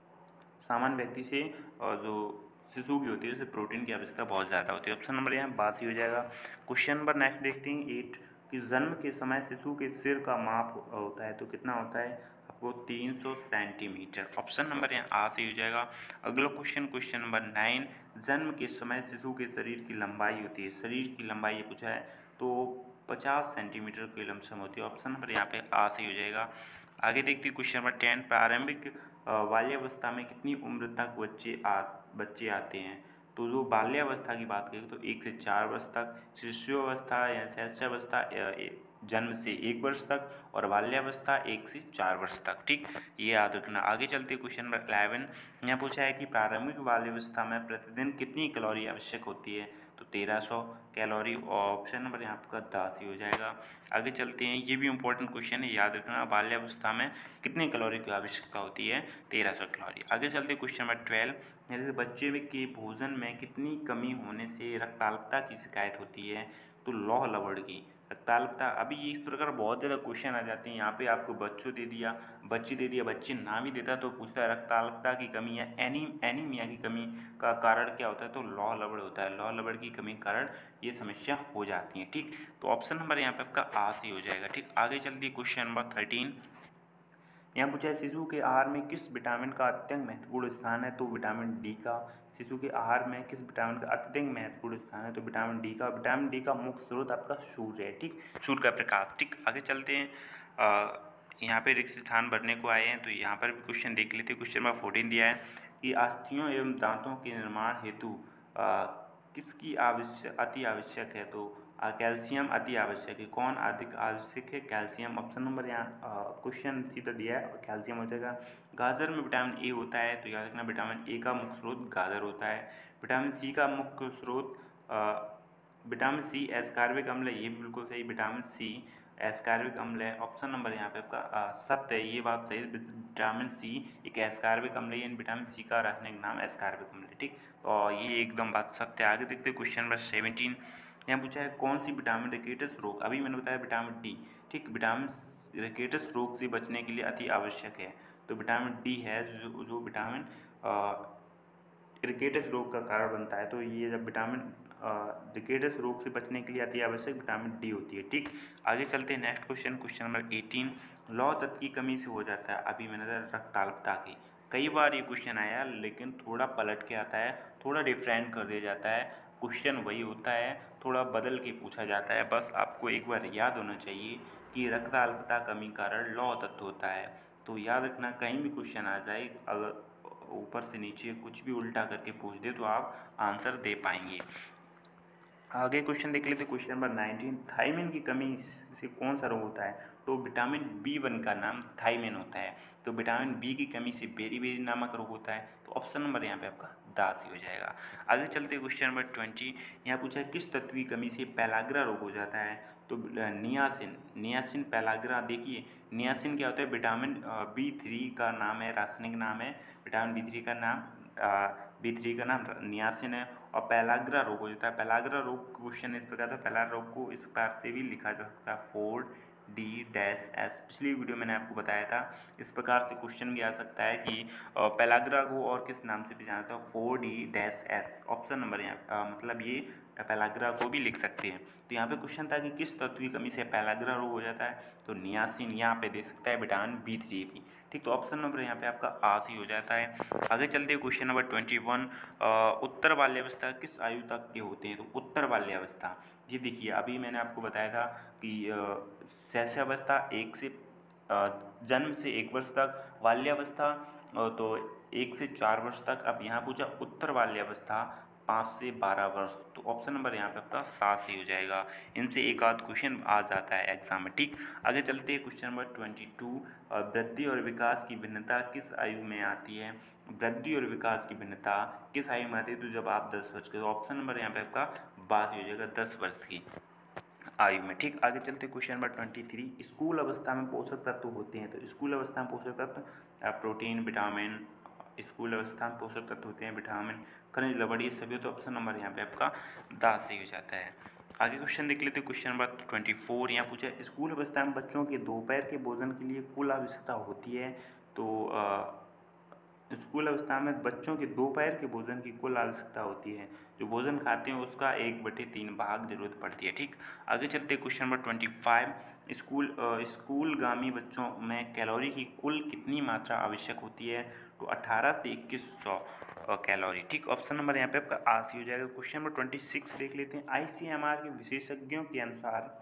सामान्य व्यक्ति से और जो शिशु की होती है उसे प्रोटीन की आवश्यकता बहुत ज़्यादा होती है। ऑप्शन नंबर यहाँ बास ही हो जाएगा। क्वेश्चन नंबर नेक्स्ट देखते हैं एट, कि जन्म के समय शिशु के सिर का माप होता है, तो कितना होता है आपको तीन सौ सेंटीमीटर। ऑप्शन नंबर यहाँ आ सही हो जाएगा। अगला क्वेश्चन क्वेश्चन नंबर नाइन, जन्म के समय शिशु के शरीर की लंबाई होती है, शरीर की लंबाई ये पूछा है, तो पचास सेंटीमीटर की लमसम होती है। ऑप्शन नंबर यहाँ पे आ सही हो जाएगा। आगे देखते हैं क्वेश्चन नंबर टेन, प्रारंभिक बाल्यावस्था में कितनी उम्र तक बच्चे आ बच्चे आते हैं, तो जो बाल्यावस्था की बात करें तो एक से चार वर्ष तक, शिशुअवस्था या शैशवावस्था जन्म से एक वर्ष तक, और बाल्यावस्था एक से चार वर्ष तक, ठीक। ये याद रखना। आगे चलते क्वेश्चन नंबर इलेवन, यहाँ पूछा है कि प्रारंभिक बाल्यावस्था में प्रतिदिन कितनी कैलोरी आवश्यक होती है, तो तेरह सौ कैलोरी। ऑप्शन नंबर यहाँ आपका दस ही हो जाएगा। आगे चलते हैं, ये भी इंपॉर्टेंट क्वेश्चन है, याद रखना, बाल्यावस्था में कितनी कैलोरी की आवश्यकता होती है, तेरह सौ कैलोरी। आगे चलते क्वेश्चन नंबर ट्वेल्व, जैसे बच्चे के भोजन में कितनी कमी होने से रक्ताल्पता की शिकायत होती है, तो लौह लवण की रक्ताल्पता। अभी इस प्रकार बहुत ज़्यादा क्वेश्चन आ जाते हैं, यहाँ पे आपको बच्चों दे दिया, बच्ची दे दिया, बच्चे ना भी देता तो पूछता है रक्ताल्पता की कमी या एनी एनीमिया की कमी का कारण क्या होता है, तो लौह लवण होता है, लौह लवण की कमी के कारण ये समस्या हो जाती है, ठीक। तो ऑप्शन नंबर यहाँ पे आपका आ सही हो जाएगा, ठीक। आगे चलती है क्वेश्चन नंबर थर्टीन, यहाँ पूछा है शिशु के आहार में किस विटामिन का अत्यंत महत्वपूर्ण स्थान है, तो विटामिन डी का। शिशु के आहार में किस विटामिन का अत्यंत महत्वपूर्ण स्थान है, तो विटामिन डी का। विटामिन डी का मुख्य स्रोत आपका सूर्य है, ठीक, सूर्य का प्रकाश, ठीक। आगे चलते हैं, यहाँ पे रिक्त स्थान भरने को आए हैं, तो यहाँ पर भी क्वेश्चन देख लेते हैं। क्वेश्चन नंबर फोर्टीन दिया है कि अस्थियों एवं दांतों के निर्माण हेतु किसकी आवश्यक अति आवश्यक है, तो कैल्शियम अति आवश्यक है। कौन अधिक आवश्यक है, कैल्शियम। ऑप्शन नंबर यहाँ क्वेश्चन सीधा दिया है, कैल्शियम हो जाएगा। गाजर में विटामिन ए होता है, तो याद रखना विटामिन ए का मुख्य स्रोत गाजर होता है। विटामिन सी का मुख्य स्रोत विटामिन सी एस्कार्बिक अम्ल है, ये भी बिल्कुल सही, विटामिन सी एस्कार्बिक अम्ल है। ऑप्शन नंबर यहाँ पे आपका सत्य है, ये बात सही है, विटामिन सी एक एस्कार्बिक अम्ल है, विटामिन सी का रासायनिक नाम एस्कार्बिक अम्ल है, ठीक। तो ये एकदम बात सत्य है। आगे देखते हैं क्वेश्चन नंबर सेवनटीन, यहाँ पूछा है कौन सी विटामिन रिकेटस रोग, अभी मैंने बताया विटामिन डी, ठीक, विटामिन रिकेटस रोग से बचने के लिए अति आवश्यक है, तो विटामिन डी है जो जो विटामिन रिकेटस रोग का कारण बनता है। तो ये जब विटामिन रिकेटस रोग से बचने के लिए अति आवश्यक विटामिन डी होती है। ठीक, आगे चलते हैं next question, question number eighteen. लौह तत्व की कमी से हो जाता है अभी मैंने रक्ताल्पता की। कई बार ये क्वेश्चन आया लेकिन थोड़ा पलट के आता है, थोड़ा डिफरेंट कर दिया जाता है, क्वेश्चन वही होता है, थोड़ा बदल के पूछा जाता है। बस आपको एक बार याद होना चाहिए कि रक्ताल्पता कमी कारण लौह तत्व होता है। तो याद रखना, कहीं भी क्वेश्चन आ जाए, अगर ऊपर से नीचे कुछ भी उल्टा करके पूछ दे तो आप आंसर दे पाएंगे। आगे क्वेश्चन देख लेते, क्वेश्चन नंबर नाइनटीन। थायमिन की कमी से कौन सा रोग होता है? तो विटामिन बी वन का नाम थायमिन होता है। तो विटामिन बी की कमी से बेरी-बेरी नामक रोग होता है। तो ऑप्शन नंबर यहाँ पे आपका दास ही हो जाएगा। आगे चलते क्वेश्चन नंबर ट्वेंटी। यहाँ पूछा है किस तत्व की कमी से पेलाग्रा रोग हो जाता है? तो नियासिन, नियासिन पेलाग्रा। देखिए नियासिन क्या होता है? विटामिन बी थ्री का नाम है, रासायनिक नाम है। विटामिन बी थ्री का नाम बी थ्री का नाम नियासिन है। और पेलाग्रा रोग हो जाता है। पेलाग्रा रोग क्वेश्चन इस प्रकार था, पेलाग्रा रोग को इस प्रकार से भी लिखा जा सकता है, फोर डी डैश एस। पिछली वीडियो मैंने आपको बताया था, इस प्रकार से क्वेश्चन भी आ सकता है कि पेलाग्रा को और किस नाम से भी जाना था, four D dash S. Option number यहाँ मतलब ये पेलाग्रा को भी लिख सकते हैं। तो यहाँ पे क्वेश्चन था कि किस तत्व की कमी से पेलाग्रा रोग हो जाता है? तो नियासिन यहाँ पे दे सकता है विटामिन बी थ्री भी। ठीक, तो ऑप्शन नंबर यहाँ पे आपका आ ही हो जाता है। आगे चलते क्वेश्चन नंबर ट्वेंटी वन। उत्तर बाल्यावस्था किस आयु तक के होते हैं? तो उत्तर बाल्यावस्था, ये देखिए अभी मैंने आपको बताया था कि शैशवावस्था एक से जन्म से एक वर्ष तक, बाल्यावस्था तो एक से चार वर्ष तक। अब यहाँ पूछा उत्तर बाल्यावस्था पाँच से बारह वर्ष। तो ऑप्शन नंबर यहाँ पे आपका सात ही हो जाएगा। इनसे एक आध क्वेश्चन आ जाता है एग्जाम में। ठीक, आगे चलते हैं क्वेश्चन नंबर ट्वेंटी टू। वृद्धि और विकास की भिन्नता किस आयु में आती है? वृद्धि और विकास की भिन्नता किस आयु में आती है? तो जब आप दस वर्ष के, तो ऑप्शन नंबर यहाँ पे आपका बात हो जाएगा, दस वर्ष की आयु में। ठीक, आगे चलते question number twenty three. School अवस्था में पोषक तत्व होते हैं। तो स्कूल अवस्था में पोषक तत्व प्रोटीन, विटामिन। स्कूल अवस्था में पोषक तत्व होते हैं विटामिन, खनिज, लवण, ये सभी। तो ऑप्शन नंबर यहाँ पे आपका दास सही हो जाता है। आगे क्वेश्चन देख लेते हैं, क्वेश्चन नंबर ट्वेंटी फोर। यहाँ पूछा है स्कूल अवस्था में बच्चों के दोपहर के भोजन के लिए कुल आवश्यकता होती है। तो आ, स्कूल अवस्था में बच्चों के दोपहर के भोजन की कुल आवश्यकता होती है, जो भोजन खाते हैं उसका एक बटे तीन भाग जरूरत पड़ती है। ठीक, आगे चलते question number twenty five. School स्कूलगामी बच्चों में कैलोरी की कुल कितनी मात्रा आवश्यक होती है? तो अठारह से इक्कीस सौ कैलोरी। ठीक, ऑप्शन नंबर यहाँ पे आपका आसी हो जाएगा। क्वेश्चन नंबर ट्वेंटी सिक्स देख लेते हैं। आई सी एम आर के विशेषज्ञों के अनुसार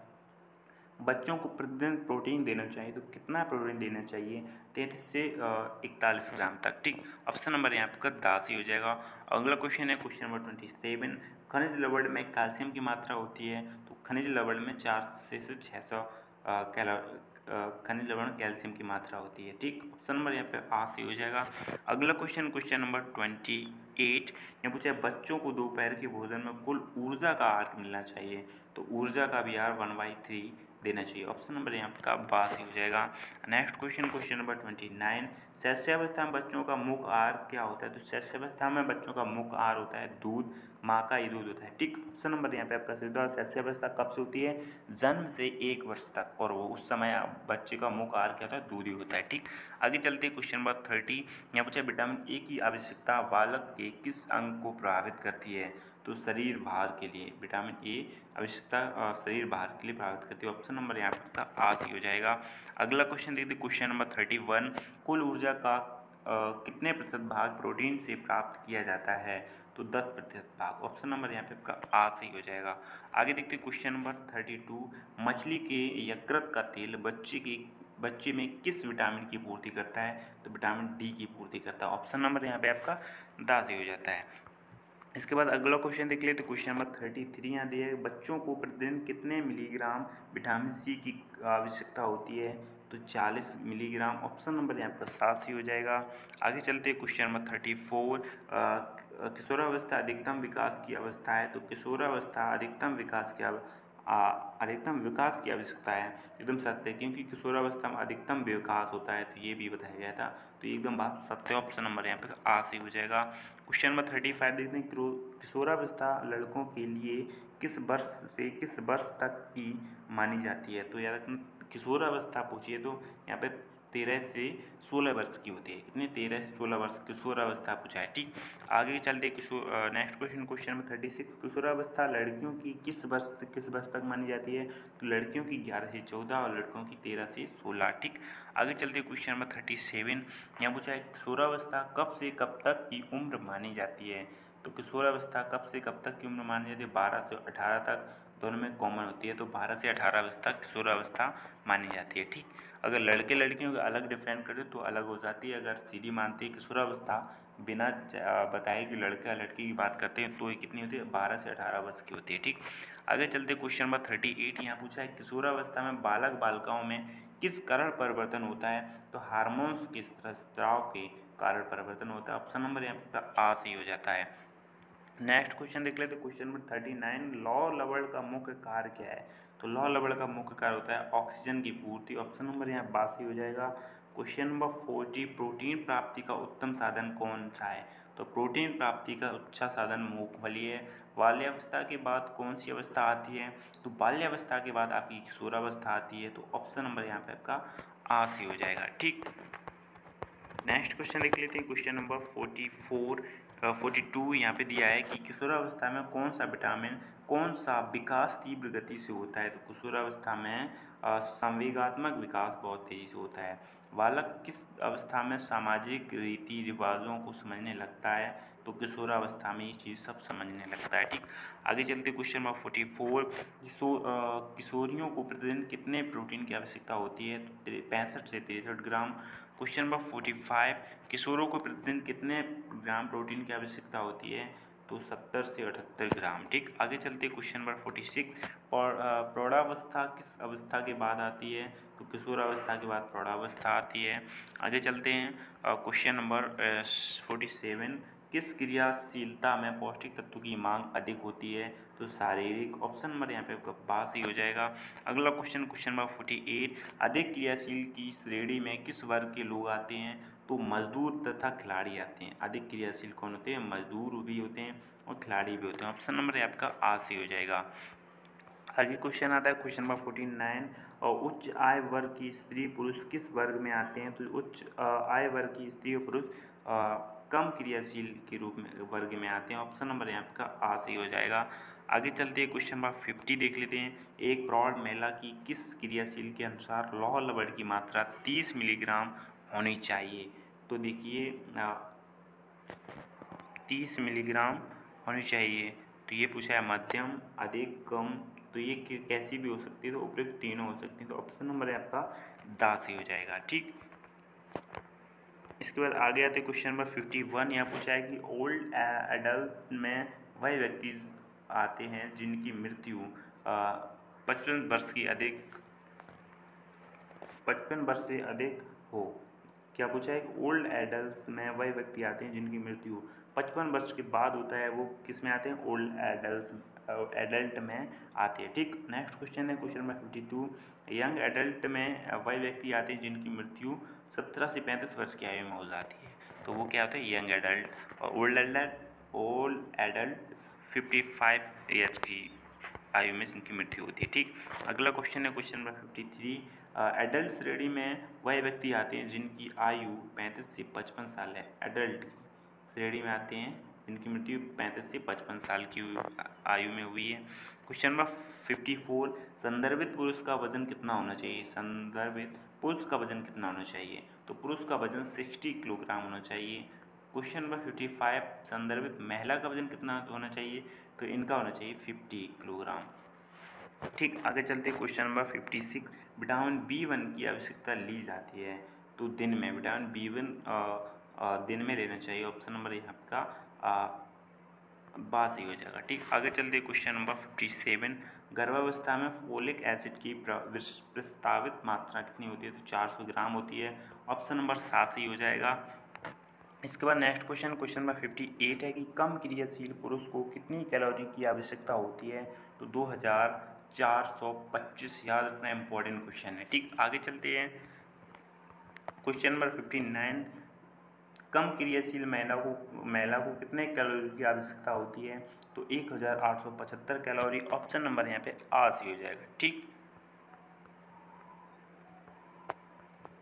बच्चों को प्रतिदिन प्रोटीन देना चाहिए, तो कितना प्रोटीन देना चाहिए? तैंतीस से इकतालीस ग्राम तक। ठीक, ऑप्शन नंबर यहाँ आपका दास ही हो जाएगा। अगला क्वेश्चन है क्वेश्चन नंबर ट्वेंटी सेवन। खनिज लवण में कैल्शियम की मात्रा होती है। तो खनिज लवण में चार से छः सौ कैलो खनिज लवण कैल्शियम की मात्रा होती है। ठीक, ऑप्शन नंबर यहाँ पे आ से हो जाएगा। अगला question question number twenty eight. यहाँ पूछा है बच्चों को दोपहर के भोजन में कुल ऊर्जा का आहार मिलना चाहिए। तो ऊर्जा का भी आहार वन बाई थ्री देना चाहिए। ऑप्शन नंबर यहाँ का बास ही हो जाएगा। Next question question number twenty nine. शैशवावस्था में बच्चों का मुख्य आहार क्या होता है? तो शैशवावस्था में बच्चों का मुख्य आहार होता है दूध, माँ का ही दूध होता है। ठीक, ऑप्शन नंबर यहाँ पे आपका सीधा। शैशवावस्था कब से होती है? जन्म से एक वर्ष तक, और वो उस समय बच्चे का मुख्य आहार क्या होता है? दूध ही होता है। ठीक, आगे चलते क्वेश्चन नंबर थर्टी। यहाँ पूछा विटामिन ए की आवश्यकता बालक के किस अंग को प्रभावित करती है? तो शरीर भार के लिए विटामिन ए आवश्यकता शरीर भार के लिए प्रभावित करती है। ऑप्शन नंबर यहाँ पे आ सी हो जाएगा। अगला क्वेश्चन देखते क्वेश्चन नंबर थर्टी वन। कुल ऊर्जा का आ, कितने प्रतिशत भाग प्रोटीन से प्राप्त किया जाता है? तो दस प्रतिशत भाग। ऑप्शन नंबर यहाँ पे आपका आ सही हो जाएगा। आगे देखते क्वेश्चन नंबर थर्टी टू। मछली के यकृत का तेल बच्चे की बच्चे में किस विटामिन की पूर्ति करता है? तो विटामिन डी की पूर्ति करता है। ऑप्शन नंबर यहाँ पे आपका दा से हो जाता है। इसके बाद अगला क्वेश्चन देख लेते क्वेश्चन नंबर थर्टी थ्री। यहाँ दिया है बच्चों को प्रतिदिन कितने मिलीग्राम विटामिन सी की आवश्यकता होती है? तो चालीस मिलीग्राम। ऑप्शन नंबर यहाँ पर सात ही हो जाएगा। आगे चलते क्वेश्चन नंबर थर्टी फोर। किशोरावस्था अधिकतम विकास की अवस्था है। तो किशोरावस्था अधिकतम विकास की अधिकतम विकास की आवश्यकता है, एकदम सत्य है, क्योंकि किशोरावस्था में अधिकतम विकास होता है। तो ये भी बताया गया था, तो एकदम बात सत्य। ऑप्शन नंबर यहाँ पे आ से हो जाएगा। क्वेश्चन नंबर थर्टी फाइव देखते हैं। किशोरावस्था लड़कों के लिए किस वर्ष से किस वर्ष तक की मानी जाती है? तो याद रखना, किशोरावस्था पूछिए तो यहाँ पे तेरह से सोलह वर्ष की होती है। कितने? तेरह से सोलह वर्ष किशोरावस्था पूछा है। ठीक, आगे चलते किशोर next question question number thirty six किशोरावस्था लड़कियों की किस वर्ष से किस वर्ष तक मानी जाती है? तो लड़कियों की ग्यारह से चौदह और लड़कों की तेरह से सोलह। ठीक, आगे चलते क्वेश्चन नंबर थर्टी सेवन यहाँ पूछा है किशोरावस्था कब से कब तक की उम्र मानी जाती है? तो किशोरावस्था कब से कब तक की उम्र मानी जाती है? बारह से अठारह तक, दोनों में कॉमन होती है, तो बारह से अठारह वर्ष तक किशोरावस्था मानी जाती है। ठीक, अगर लड़के लड़कियों को अलग डिफाइन करें तो अलग हो जाती है। अगर सीधी मानती है किशोरावस्था बिना बताए कि लड़का लड़की की बात करते हैं तो ये कितनी होती है? बारह से अठारह वर्ष की होती है। ठीक, आगे चलते क्वेश्चन नंबर थर्टी एट यहाँ पूछा है किशोरावस्था में बालक बालिकाओं में किस कारण परिवर्तन होता है? तो हार्मोन्स के स्राव के कारण परिवर्तन होता है। ऑप्शन नंबर यहाँ पर आ सही हो जाता है। नेक्स्ट क्वेश्चन देख लेते हैं क्वेश्चन नंबर थर्टी नाइन लौ लवण का मुख्य कार्य क्या है? तो लौ लवण का मुख्य कार्य होता है ऑक्सीजन की पूर्ति। ऑप्शन नंबर यहाँ बासी हो जाएगा। क्वेश्चन नंबर फोर्टी प्रोटीन प्राप्ति का उत्तम साधन कौन सा है? तो प्रोटीन प्राप्ति का अच्छा साधन मूंगफली है। बाल्यावस्था के बाद कौन सी अवस्था आती है? तो बाल्यावस्था के बाद आपकी किशोरावस्था आती है। तो ऑप्शन नंबर यहाँ पे आपका आ सी हो जाएगा। ठीक, नेक्स्ट क्वेश्चन देख लेते हैं question number forty four forty two यहाँ पे दिया है कि किशोरावस्था में कौन सा विटामिन कौन सा विकास तीव्र गति से होता है? तो किशोरावस्था में संवेगात्मक विकास बहुत तेजी से होता है। बालक किस अवस्था में सामाजिक रीति रिवाजों को समझने लगता है? तो किशोरावस्था में ये चीज़ सब समझने लगता है। ठीक, आगे चलते क्वेश्चन नंबर फोर्टी फोर किशोर किशोरियों को प्रतिदिन कितने प्रोटीन की आवश्यकता होती है? तो पैंसठ से तिरसठ gram. Question number forty five किशोरों को प्रतिदिन कितने ग्राम प्रोटीन की आवश्यकता होती है? तो सत्तर से अठहत्तर ग्राम। ठीक, आगे चलते क्वेश्चन नंबर फोर्टी सिक्स प्रौढ़ावस्था किस अवस्था के बाद आती है? तो किशोरावस्था के बाद प्रौढ़ावस्था आती है। आगे चलते हैं क्वेश्चन नंबर फोर्टी सेवन किस क्रियाशीलता में पौष्टिक तत्व की मांग अधिक होती है? तो शारीरिक। ऑप्शन नंबर यहाँ पे आपका पास ही हो जाएगा। अगला question question number forty eight अधिक क्रियाशील की श्रेणी में किस वर्ग के लोग आते हैं? तो मजदूर तथा खिलाड़ी आते हैं। अधिक क्रियाशील कौन होते हैं? मजदूर भी होते हैं और खिलाड़ी भी होते हैं। ऑप्शन नंबर आपका आ से हो जाएगा। आगे क्वेश्चन आता है क्वेश्चन नंबर फोर्टी नाइन और उच्च आय वर्ग की स्त्री पुरुष किस वर्ग में आते हैं? तो उच्च आय वर्ग की स्त्री और पुरुष कम क्रियाशील के रूप में वर्ग में आते हैं। ऑप्शन नंबर यहाँ आपका आ सही हो जाएगा। आगे चलते हैं क्वेश्चन नंबर फिफ्टी देख लेते हैं एक प्रौढ़ महिला की किस क्रियाशील के अनुसार लौह लवण की मात्रा तीस मिलीग्राम होनी चाहिए? तो देखिए तीस मिलीग्राम होनी चाहिए। तो ये पूछा है मध्यम अधिक कम, तो ये कैसी भी हो सकती है? तो उपयुक्त तीनों हो सकती है। तो ऑप्शन नंबर है आपका दास ही हो जाएगा। ठीक, इसके बाद आगे आते क्वेश्चन नंबर फिफ्टी वन यहाँ पूछा है कि ओल्ड एडल्ट में वह व्यक्ति आते हैं जिनकी मृत्यु पचपन वर्ष की अधिक पचपन वर्ष से अधिक हो। क्या पूछा है कि ओल्ड एडल्ट में वह व्यक्ति आते हैं जिनकी मृत्यु पचपन वर्ष के बाद होता है, वो किस में आते हैं? ओल्ड एडल्ट एडल्ट में आते हैं। ठीक, नेक्स्ट क्वेश्चन है question number fifty two young adult में वह व्यक्ति आते हैं जिनकी मृत्यु सत्रह से पैंतीस वर्ष की आयु में हो जाती है। तो वो क्या होता है? Young adult. और old adult old adult fifty five years की आयु में जिनकी मृत्यु होती है। ठीक, अगला क्वेश्चन है question number fifty three adult श्रेणी में वह व्यक्ति आते हैं जिनकी आयु पैंतीस से पचपन साल है। एडल्ट श्रेणी में आते हैं जिनकी मृत्यु पैंतीस से पचपन साल की आयु में हुई है। क्वेश्चन नंबर फिफ्टी फोर संदर्भित पुरुष का वजन कितना होना चाहिए? संदर्भित पुरुष का वजन कितना होना चाहिए? तो पुरुष का वजन साठ किलोग्राम होना चाहिए। क्वेश्चन नंबर फिफ्टी फाइव संदर्भित महिला का वजन कितना होना चाहिए? तो इनका होना चाहिए पचास किलोग्राम। ठीक, आगे चलते question number fifty six vitamin B one की आवश्यकता ली जाती है तो दिन में विटामिन बी वन दिन में लेना चाहिए। ऑप्शन नंबर यहाँ का बास ही हो जाएगा। ठीक, आगे चलते क्वेश्चन नंबर फिफ्टी सेवन गर्भावस्था में फोलिक एसिड की प्रस्तावित मात्रा कितनी होती है? तो चार सौ ग्राम होती है। ऑप्शन नंबर सात ही हो जाएगा। इसके बाद next question question number fifty eight है कि कम क्रियाशील पुरुष को कितनी कैलोरी की आवश्यकता होती है? तो दो हज़ार चार सौ पच्चीस। याद रखना इंपॉर्टेंट क्वेश्चन है। ठीक, आगे चलते हैं क्वेश्चन नंबर फिफ्टी नाइन कम क्रियाशील महिला को महिला को कितने कैलोरी की आवश्यकता होती है? तो एक हज़ार आठ सौ पचहत्तर कैलोरी। ऑप्शन नंबर यहाँ पे आ सी हो जाएगा। ठीक,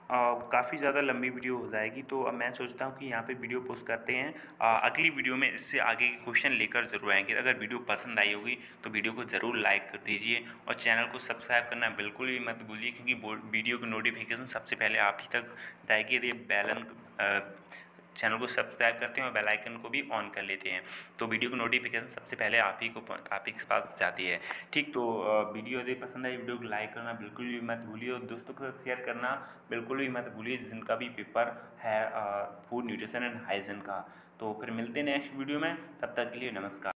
काफ़ी ज़्यादा लंबी वीडियो हो जाएगी, तो अब मैं सोचता हूँ कि यहाँ पे वीडियो पोस्ट करते हैं। आ, अगली वीडियो में इससे आगे के क्वेश्चन लेकर ज़रूर आएंगे। अगर वीडियो पसंद आई होगी तो वीडियो को ज़रूर लाइक कर दीजिए और चैनल को सब्सक्राइब करना बिल्कुल भी मत भूलिए, क्योंकि वीडियो की नोटिफिकेशन सबसे पहले आप ही तक जाएगी यदि बेलन चैनल को सब्सक्राइब करते हैं और बेल आइकन को भी ऑन कर लेते हैं, तो वीडियो की नोटिफिकेशन सबसे पहले आप ही को आप ही के पास जाती है। ठीक, तो वीडियो यदि पसंद आई वीडियो को लाइक करना बिल्कुल भी मत भूलिए और दोस्तों के साथ शेयर करना बिल्कुल भी मत भूलिए जिनका भी पेपर है फूड न्यूट्रिशन एंड हाइजीन का। तो फिर मिलते हैं नेक्स्ट वीडियो में, तब तक के लिए नमस्कार।